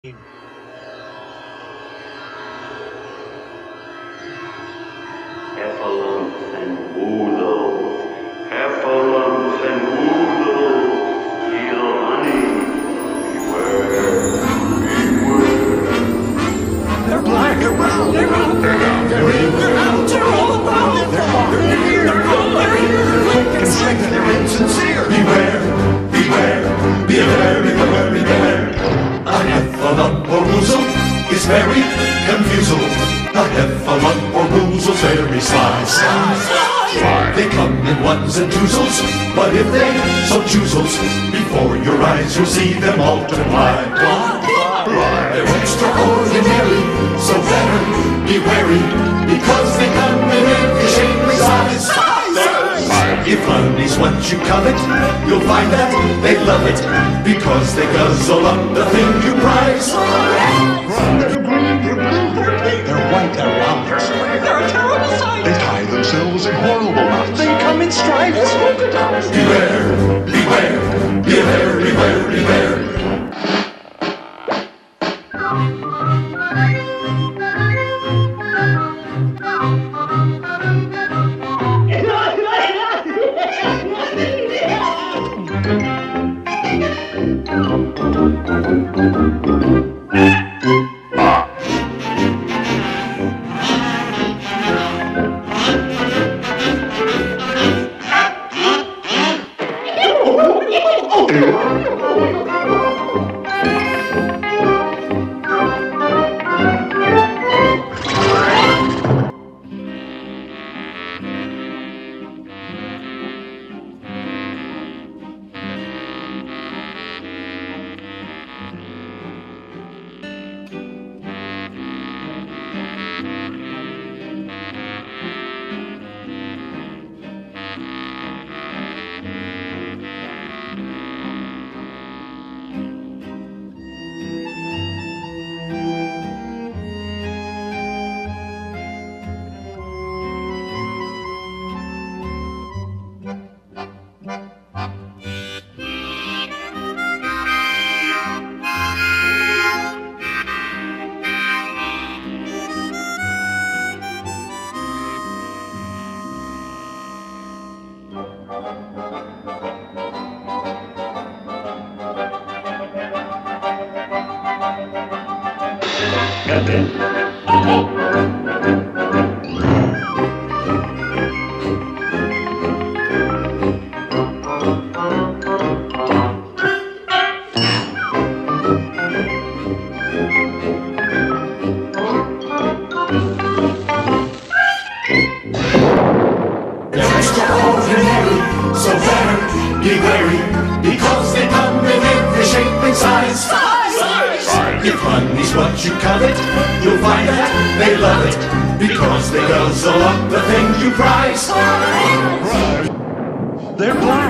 Heffalumps and oodles, heffalumps and oodles, heal honey, beware, beware. They're black, they're brown, they're out, they're out, they're in, they're out, they're all about, they're far, they're near, they're cool, they're here, they're quick and slick, and they're insincere. Beware, beware, beware, beware, beware. A heffalump or woozle is very confusal. A heffalump or woozle's very sly, sly, sly. They come in ones and twosles, but if they so choozles, before your eyes you'll see them multiply. They're extraordinary, so better be wary, because they come in every shape and size. If honey's what you covet, you'll find that they love it, because they guzzle up the thing you prize. They're green, they're blue, they're pink, they're white, they're round, they're square, they're a terrible sight. They tie themselves in horrible knots. They come in stripes, they're polka dots. Beware, beware, beware, beware, beware. They're extraordinary, so better be wary, because they come in every shape and size. If honey's what you covet, you'll find that they love it, because they guzzle up the thing you prize. They're black.